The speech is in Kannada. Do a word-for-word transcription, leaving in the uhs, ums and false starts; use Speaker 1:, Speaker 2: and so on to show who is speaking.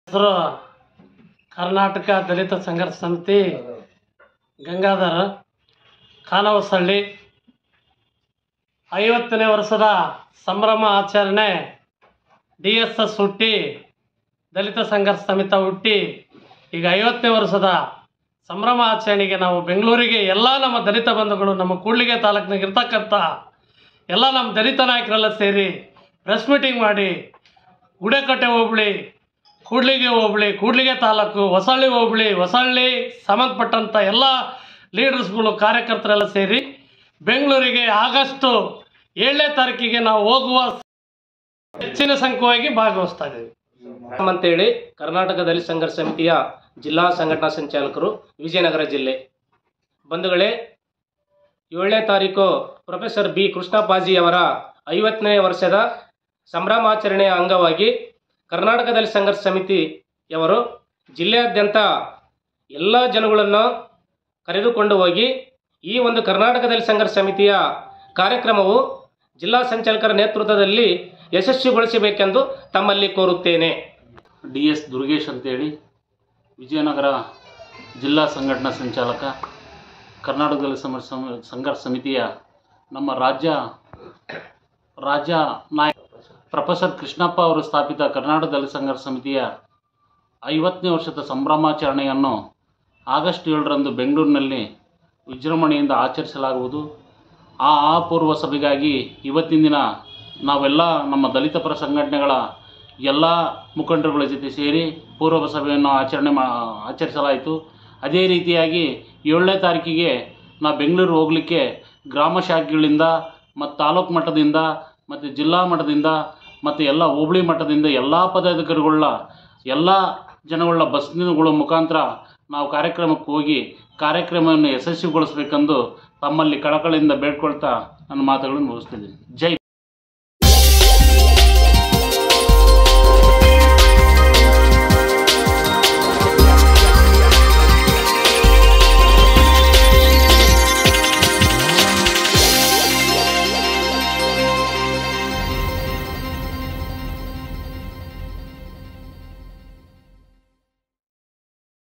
Speaker 1: ಹೆಸರು ಕರ್ನಾಟಕ ದಲಿತ ಸಂಘರ್ಷ ಸಮಿತಿ ಗಂಗಾಧರ ಖಾನವಸಳ್ಳಿ. ಐವತ್ತನೇ ವರ್ಷದ ಸಂಭ್ರಮ ಆಚರಣೆ ಡಿ ಎಸ್ ಎಸ್ ಹುಟ್ಟಿ ದಲಿತ ಸಂಘರ್ಷ ಸಮಿತಿ ಹುಟ್ಟಿ ಈಗ ಐವತ್ತನೇ ವರ್ಷದ ಸಂಭ್ರಮ ಆಚರಣೆಗೆ ನಾವು ಬೆಂಗಳೂರಿಗೆ ಎಲ್ಲ ನಮ್ಮ ದಲಿತ ಬಂಧುಗಳು ನಮ್ಮ ಕೂಡ್ಲಿಗೆ ತಾಲೂಕಿನಾಗ ಇರ್ತಕ್ಕಂಥ ಎಲ್ಲ ನಮ್ಮ ದಲಿತ ನಾಯಕರೆಲ್ಲ ಸೇರಿ ಪ್ರೆಸ್ ಮೀಟಿಂಗ್ ಮಾಡಿ ಗುಡೇಕಟ್ಟೆ ಹೋಬಳಿ, ಕೂಡ್ಲಿಗೆ ಹೋಬಳಿ, ಕೂಡ್ಲಿಗೆ ತಾಲೂಕು, ಹೊಸಳ್ಳಿ ಹೋಬಳಿ, ಹೊಸಳ್ಳಿ ಸಂಬಂಧಪಟ್ಟಂಥ ಎಲ್ಲ ಲೀಡರ್ಸ್ಗಳು ಕಾರ್ಯಕರ್ತರೆಲ್ಲ ಸೇರಿ ಬೆಂಗಳೂರಿಗೆ ಆಗಸ್ಟು ಏಳನೇ ತಾರೀಕಿಗೆ ನಾವು ಹೋಗುವ ಹೆಚ್ಚಿನ ಸಂಖ್ಯೆಯಾಗಿ ಭಾಗವಹಿಸ್ತಾ ಇದ್ದೀವಿ
Speaker 2: ಅಂತೇಳಿ ಕರ್ನಾಟಕ ದಲಿತ ಸಂಘರ್ಷ ಸಮಿತಿಯ ಜಿಲ್ಲಾ ಸಂಘಟನಾ ಸಂಚಾಲಕರು, ವಿಜಯನಗರ ಜಿಲ್ಲೆ. ಬಂಧುಗಳೇ, ಏಳನೇ ತಾರೀಕು ಪ್ರೊಫೆಸರ್ ಬಿ ಕೃಷ್ಣಪ್ಪಾಜಿಯವರ ಐವತ್ತನೇ ವರ್ಷದ ಸಂಭ್ರಮಾಚರಣೆಯ ಅಂಗವಾಗಿ ಕರ್ನಾಟಕ ದಲಿತ ಸಂಘರ್ಷ ಸಮಿತಿಯವರು ಜಿಲ್ಲೆಯಾದ್ಯಂತ ಎಲ್ಲ ಜನಗಳನ್ನು ಕರೆದುಕೊಂಡು ಹೋಗಿ ಈ ಒಂದು ಕರ್ನಾಟಕ ದಲಿತ ಸಂಘರ್ಷ ಸಮಿತಿಯ ಕಾರ್ಯಕ್ರಮವು ಜಿಲ್ಲಾ ಸಂಚಾಲಕರ ನೇತೃತ್ವದಲ್ಲಿ ಯಶಸ್ವಿಗೊಳಿಸಬೇಕೆಂದು ತಮ್ಮಲ್ಲಿ ಕೋರುತ್ತೇನೆ.
Speaker 3: ಡಿ ಎಸ್ ದುರ್ಗೇಶ್ ಅಂತೇಳಿ, ವಿಜಯನಗರ ಜಿಲ್ಲಾ ಸಂಘಟನಾ ಸಂಚಾಲಕ, ಕರ್ನಾಟಕ ದಲಿತ ಸಂಘರ್ಷ ಸಮಿತಿಯ ನಮ್ಮ ರಾಜ್ಯ ರಾಜ್ಯ ನಾಯಕ ಪ್ರೊಫೆಸರ್ ಕೃಷ್ಣಪ್ಪ ಅವರು ಸ್ಥಾಪಿತ ಕರ್ನಾಟಕ ದಲಿತ ಸಂಘರ್ಷ ಸಮಿತಿಯ ಐವತ್ತನೇ ವರ್ಷದ ಸಂಭ್ರಮಾಚರಣೆಯನ್ನು ಆಗಸ್ಟ್ ಏಳರಂದು ಬೆಂಗಳೂರಿನಲ್ಲಿ ವಿಜೃಂಭಣೆಯಿಂದ ಆಚರಿಸಲಾಗುವುದು. ಆ ಅಪೂರ್ವ ಸಭೆಗಾಗಿ ಇವತ್ತಿನ ದಿನ ನಾವೆಲ್ಲ ನಮ್ಮ ದಲಿತ ಪರ ಸಂಘಟನೆಗಳ ಎಲ್ಲ ಮುಖಂಡರುಗಳ ಜೊತೆ ಸೇರಿ ಪೂರ್ವ ಸಭೆಯನ್ನು ಆಚರಣೆ ಮಾ ಆಚರಿಸಲಾಯಿತು. ಅದೇ ರೀತಿಯಾಗಿ ಏಳನೇ ತಾರೀಕಿಗೆ ನಾವು ಬೆಂಗಳೂರು ಹೋಗಲಿಕ್ಕೆ ಗ್ರಾಮ ಶಾಖೆಗಳಿಂದ ಮತ್ತು ತಾಲೂಕು ಮಟ್ಟದಿಂದ ಮತ್ತು ಜಿಲ್ಲಾ ಮಟ್ಟದಿಂದ ಮತ್ತು ಎಲ್ಲ ಹೋಬಳಿ ಮಟ್ಟದಿಂದ ಎಲ್ಲ ಪದಾಧಿಕಾರಿಗಳ ಎಲ್ಲ ಜನಗಳ ಬಸ್ಗಳ ಮುಖಾಂತರ ನಾವು ಕಾರ್ಯಕ್ರಮಕ್ಕೆ ಹೋಗಿ ಕಾರ್ಯಕ್ರಮವನ್ನು ಯಶಸ್ವಿಗೊಳಿಸಬೇಕೆಂದು ತಮ್ಮಲ್ಲಿ ಕಳಕಳಿಯಿಂದ ಬೇಡ್ಕೊಳ್ತಾ ನನ್ನ ಮಾತುಗಳನ್ನು ಮುಗಿಸ್ತಿದ್ದೀನಿ. ಜೈ